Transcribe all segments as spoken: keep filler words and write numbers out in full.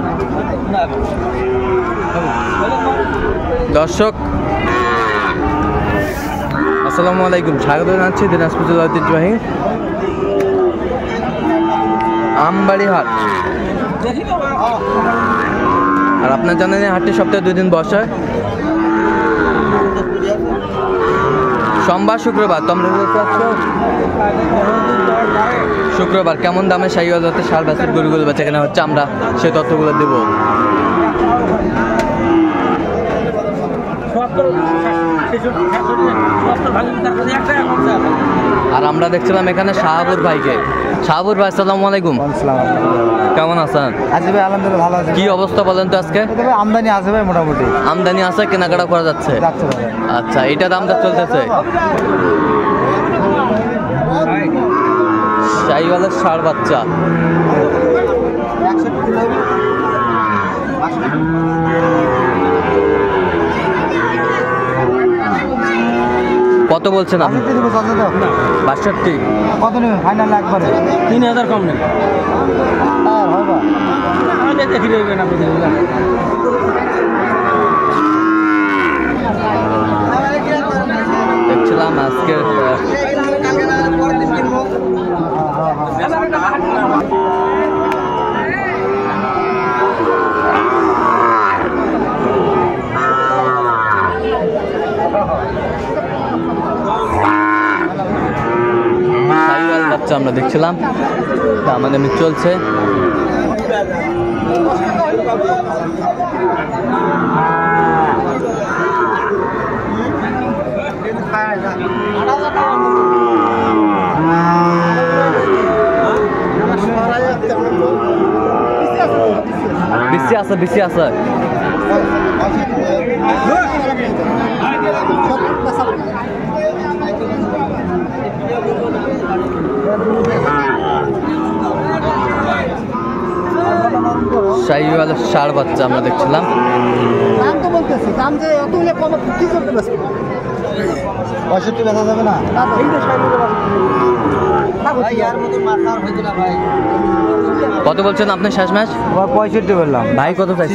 দর্শক আসসালামু আলাইকুম, স্বাগত জানাচ্ছি দিনাজপুর জেলার ঐতিহ্যবাহী আমবাড়ি হাট। আর আপনার জানেন হাটটি সপ্তাহে দুই দিন বসে, সোমবার শুক্রবার। তোমরা শুক্রবার কেমন দামে শাহিওয়াল জাতের ষাঁড় বাছুর গরুগুলো বেচা কেনা হচ্ছে, আমরা সেই তথ্যগুলো দেব। আর আমরা দেখছিলাম এখানে শাহাবুর ভাইকে। শাহাবুর ভাই আসসালামু আলাইকুম। কেমন আছেন? আছি ভাই, আলহামদুলিল্লাহ ভালো আছি। কি অবস্থা বলেন তো আজকে? আমদানি আছে ভাই, মোটামুটি আমদানি আছে, কেনাকাটা করা যাচ্ছে। আচ্ছা, এটা দামটা চলতেছে শাহিওয়ালের ষাঁড় বাচ্চা। কত বলছেন আপনি? বাষট্টি। কত নেবে ফাইনাল? একবারে তিন হাজার কম নেবে। আর হবে দেখি দেবেন আপনি। দেখছিলাম আজকের বাচ্চা আমরা দেখছিলাম, আমাদের আমি চলছে। বেশি আছে, বেশি আছে। শাহিওয়ালের ষাঁড় বাচ্চা আমরা দেখছিলাম। দাম তো বলতেছি, দাম যে এত হলে কম কি করতে পারবে? পঁয়ষট্টি বেচা যাবে না? কত বলছেন আপনি শেষ ম্যাচ? পঁয়ষট্টি বললাম ভাই। কত চাইছি?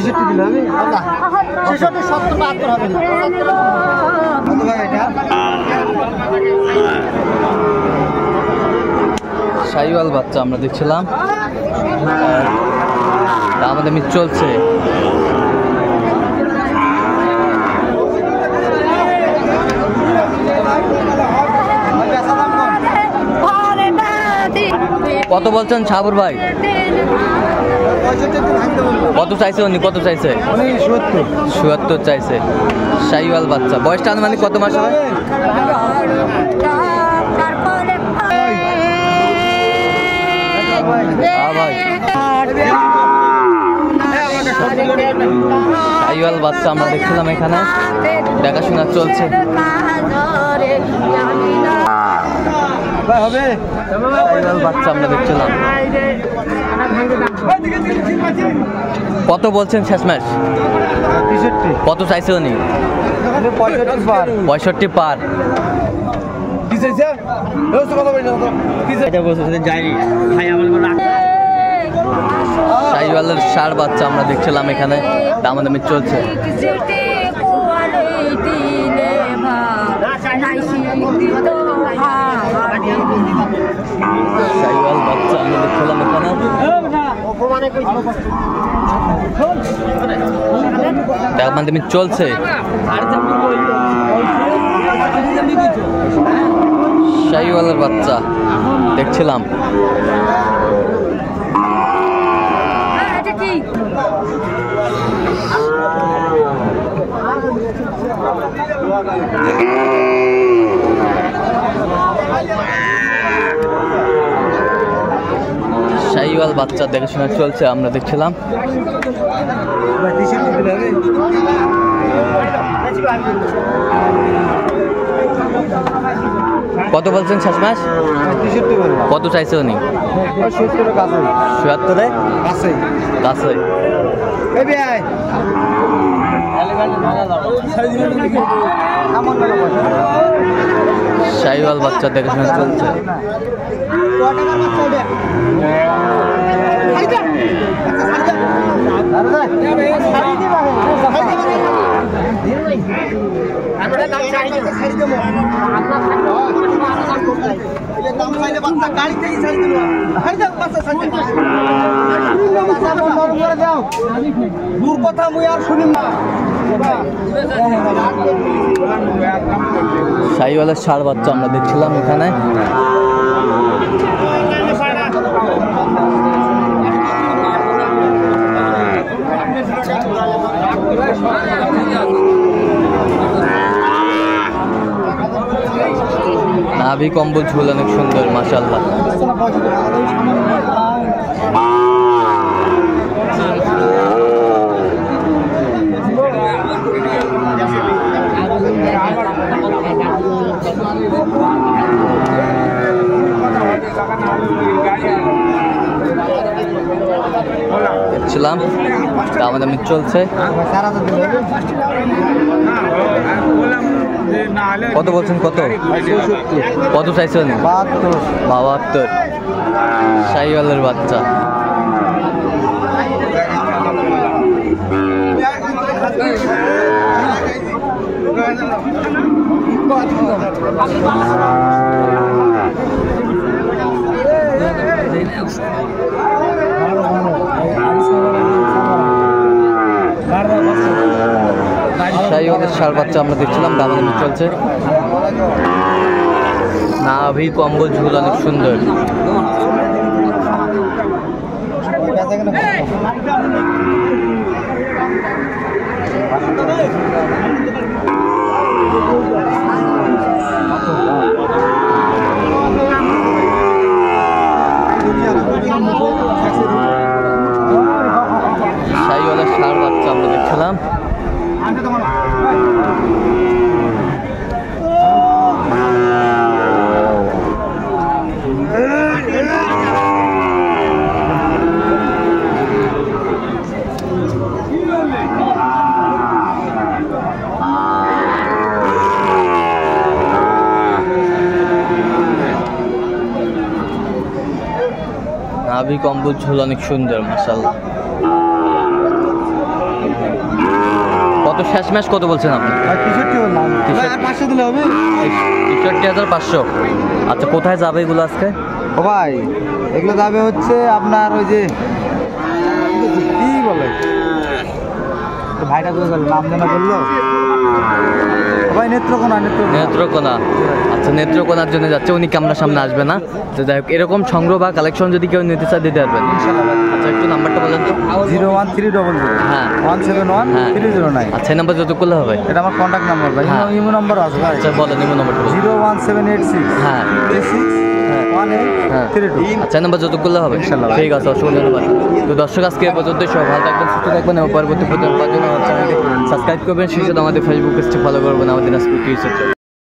শাহিওয়াল বাচ্চা আমরা দেখছিলাম, আমাদের মিট চলছে। কত বলছেন শাহাবুর ভাই? কত চাইছে উনি? কত চাইছে? চুয়াত্তর চাইছে। শাহিওয়াল বাচ্চা, বয়সটা মানে কত মাস হবে? শাহিওয়াল বাচ্চা আমরা দেখছিলাম এখানে, দেখাশোনা চলছে। বাচ্চা আমরা দেখছিলাম। কত বলছেন শেষ ম্যাচ? কত চাইছে উনি? পঁয়ষট্টি পার। শাহিওয়ালের ষাঁড় বাচ্চা আমরা দেখছিলাম এখানে, দাম দামি চলছে। শাহিওয়াল বাচ্চা আমরা দেখছিলাম এখানে, দাম দামি চলছে। শাহিওয়ালের বাচ্চা দেখছিলাম। শাহিওয়াল বাচ্চা দেখাশোনা চলছে, আমরা দেখছিলাম। কত বলছেন শেষ মাস? কত চাইছে উনি? চুয়াত্তরে কাছে। শাহিওয়াল বাচ্চা দেখাশোনা চলছে। দূর কথা মুই আর শুনিম না। শাহিওয়ালের ষাঁড় বাচ্চা আমরা দেখছিলাম এখানে। নাভি কম্বল ঝুল অনেক সুন্দর মাশাআল্লাহ। দেখছিলাম দামাদামি চলছে। কত বলছেন? কত কত চাইছেন? বাহাত্তর। শাহিওয়ালের বাচ্চা। শাহিওয়ালের ষাঁড় বাচ্চা আমরা দেখছিলাম দামাদামি চলছে। নাভি কম্বল ঝুল অনেক সুন্দর। শাহিওয়ালের ষাঁড় বাচ্চা আমরা দেখছিলাম। নাভি কম্বল ঝুল অনেক সুন্দর মাশাআল্লাহ। কত শেষ ম্যাচ কত বলছেন আপনি? তেষট্টি হাজার পাঁচশো। আচ্ছা কোথায় যাবে এগুলো আজকে? ও ভাই এগুলো যাবে হচ্ছে আপনার ওই যে কি বলে ভাইটা করে গেল নাম জানা বললো ভাই নেত্রকোনা। নেত্রকোনা। আচ্ছা নেত্রকোনার জন্য যাচ্ছে, উনি ক্যামেরার সামনে আসবে না। তো যাই হোক এরকম সংগ্রহ বা কালেকশন যদি কেউ নিতে চায় দিতে পারবেন। আচ্ছা একটু নাম্বারটা বলেন তো। Zero one three double zero হ্যাঁ one seven one three zero nine. আচ্ছা এই নাম্বার যত করলে হবে। এটা আমার কন্ট্যাক্ট নাম্বার ভাই। হ্যাঁ। ইমো নাম্বার আছে ভাই। আচ্ছা বলেন ইমো নাম্বারটা বলেন। Zero one seven eight six হ্যাঁ থ্রি সিক্স ওয়ান এইট হ্যাঁ থ্রি টু। আচ্ছা নাম্বার যত করলে হবে। ইনশাআল্লাহ। ঠিক আছে অসংখ্য ধন্যবাদ। তো দর্শক আজকে এ পর্যন্ত সবাই ভালো থাকবেন সুস্থ থাকবেন এবং পরবর্তী প্রতিদিন পাওয়ার জন্য আমার চ্যানেলটি সাবস্ক্রাইব করবেন, সেই সাথে আমাদের ফেসবুক পেজটি ফলো করবেন, আমাদের আজকে